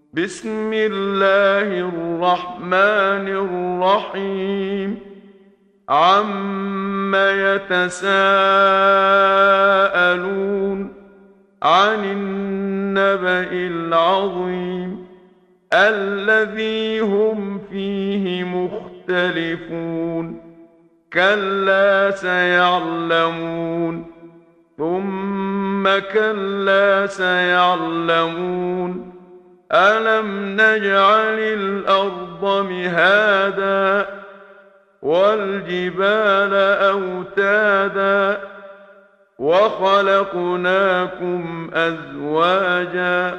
بسم الله الرحمن الرحيم عم يتساءلون عن النبأ العظيم الذي هم فيه مختلفون كلا سيعلمون ثم كلا سيعلمون ألم نجعل الأرض مهادا والجبال أوتادا وخلقناكم أزواجا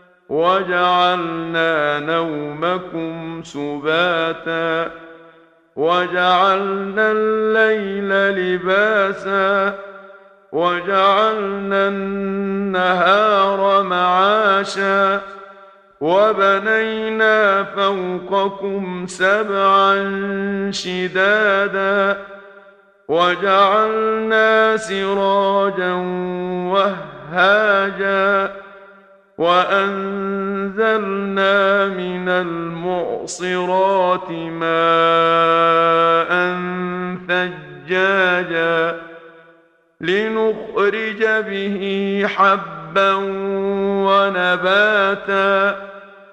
وجعلنا نومكم سباتا وجعلنا الليل لباسا وجعلنا النهار معاشا وبنينا فوقكم سبعا شدادا وجعلنا سراجا وهاجا وأنزلنا من المعصرات ماء ثجاجا لنخرج به حبا ونباتا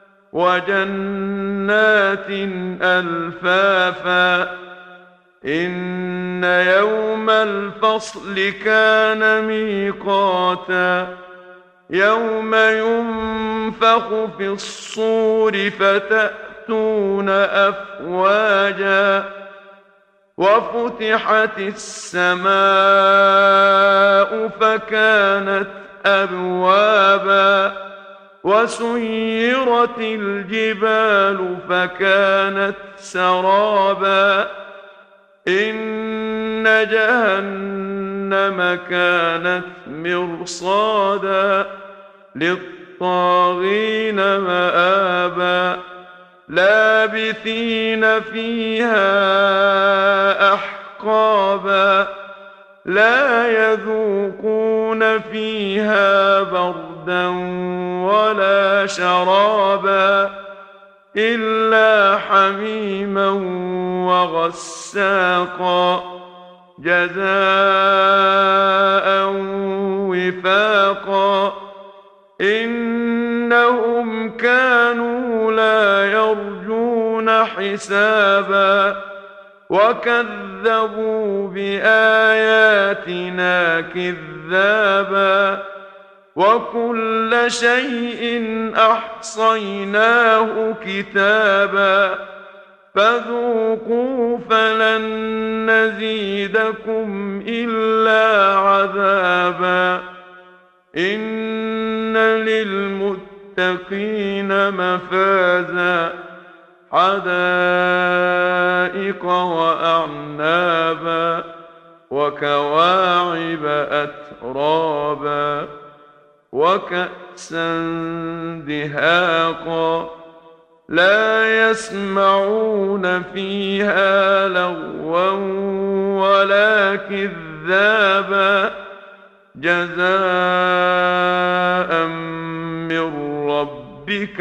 وجنات ألفافا إن يوم الفصل كان ميقاتا يوم ينفخ في الصور فتأتون أفواجا وفتحت السماء فكانت أبوابا وسيرت الجبال فكانت سرابا إن جهنم كانت مرصادا للطاغين مآبا لابثين فيها أحقابا لا يذوقون فيها بردا ولا شرابا إلا حميما وغساقا جزاء وفاقا إنهم كانوا لا يرجون حسابا وكذبوا بآياتنا كذابا وكل شيء أحصيناه كتابا فذوقوا فلن نزيدكم إلا عذابا إن للمتقين مفازا حدائق وأعنابا وكواعب أترابا وكأسا دهاقا لا يسمعون فيها لغوا ولا كذابا جزاء من ربك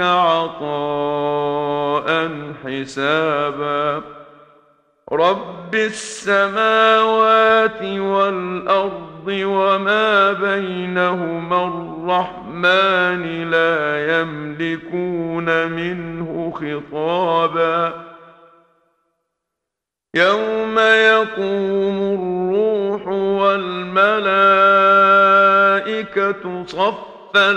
عطاء حسابا رب السماوات والأرض وما بينهما الرحمن لا يملكون منه خطابا يوم يقوم الروح والملائكة صفا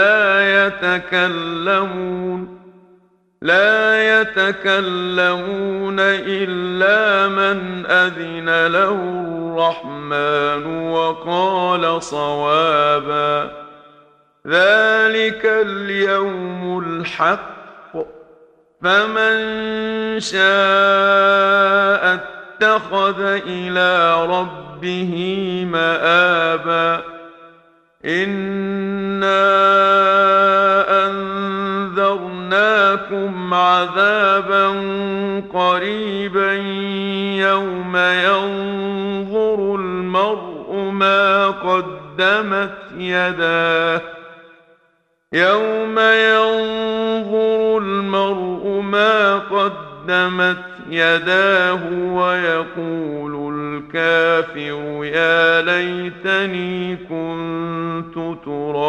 لا يتكلمون إلا من أذن له الرحمن وقال صوابا ذلك اليوم الحق فمن شاء اتخذ إلى ربه مآبا إنا أنذرناكم عذابا قريبا يوم ينظر المرء ما قدمت يداه يوم ينظر ما قدمت يداه ويقول الكافر يا ليتني كنت ترابا.